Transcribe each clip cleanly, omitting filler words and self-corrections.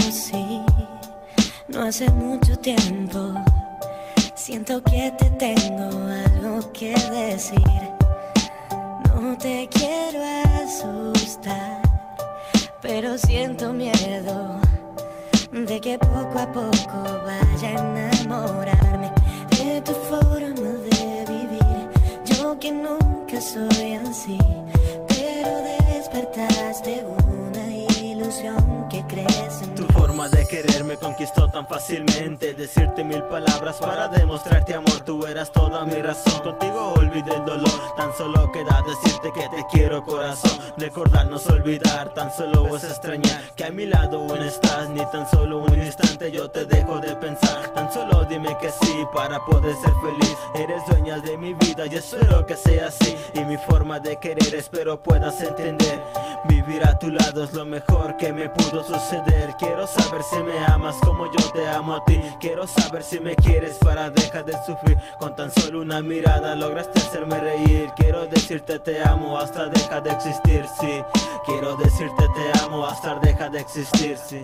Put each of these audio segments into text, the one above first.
conocí no hace mucho tiempo. Siento que te tengo algo que decir. No te quiero asustar, pero siento miedo de que poco a poco vaya a enamorarme de tu forma de vivir. Yo que nunca soy así, pero despertaste una ilusión que crece en mí. Tu forma de querer me conquistó tan fácilmente. Decirte mil palabras para demostrarte amor. Tú eras toda mi razón. Contigo olvidé el dolor. Tan solo queda decirte que te quiero, corazón. Recordarnos olvidar, tan solo es extrañar que a mi lado aún estás. Ni tan solo un instante yo te dejo de pensar. Tan solo dime que sí para poder ser feliz. Eres dueña de mi vida y espero que sea así. Y mi forma de querer espero puedas entender. Vivir a tu lado es lo mejor que me pudo suceder. Quiero saber si me amas como yo te amo a ti. Quiero saber si me quieres para dejar de sufrir. Con tan solo una mirada lograste hacerme reír. Quiero decirte te amo hasta deja de existir, sí. Quiero decirte te amo hasta deja de existir, sí.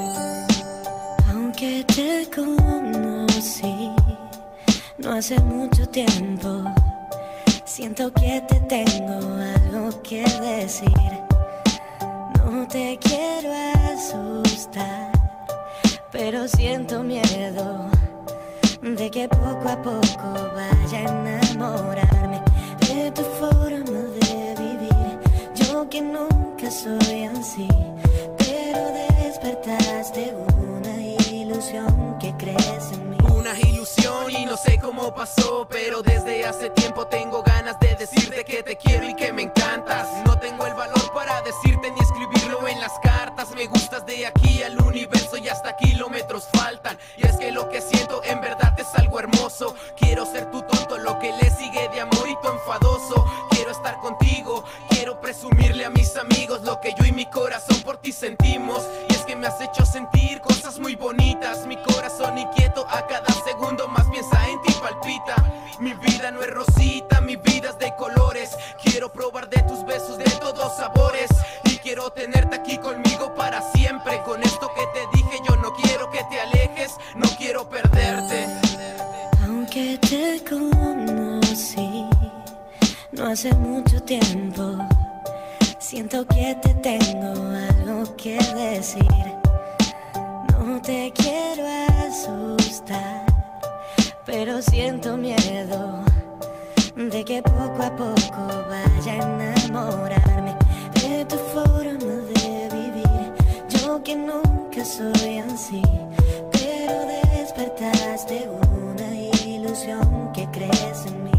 Aunque te conocí no hace mucho tiempo, siento que te tengo algo que decir. No te quiero asustar, pero siento miedo de que poco a poco vaya a enamorarme de tu forma de vivir. Yo que nunca soy así, pero despertaste una ilusión que crece en mí. Una ilusión y no sé cómo pasó, pero desde hace tiempo tengo ganas de decirte que te quiero y que me encantas. No tengo el valor para decirte ni escribirlo en las cartas. Me gustas de aquí al universo y hasta kilómetros faltan. Y es que lo que siento en verdad es algo hermoso. Quiero ser tu tonto, lo que le sigue de amor y tu enfadoso. Quiero estar contigo, quiero presumirle a mis amigos lo que yo y mi corazón por ti sentimos. Y es que me has hecho sentir cosas muy bonitas. Mi corazón inquieto a cada segundo más piensa en ti, palpita. Mi vida no es rosita, mi vida es de colores. Quiero probar de tus besos de todos sabores. Y quiero tenerte aquí conmigo para siempre. Con esto que te dije yo no quiero que te alejes, no quiero perderte. Aunque te conocí no hace mucho tiempo, siento que te tengo algo que decir. No te quiero asustar, pero siento miedo de que poco a poco vaya a enamorarme de tu forma de vivir. Yo que nunca soy así, pero despertaste una ilusión que crece en mí.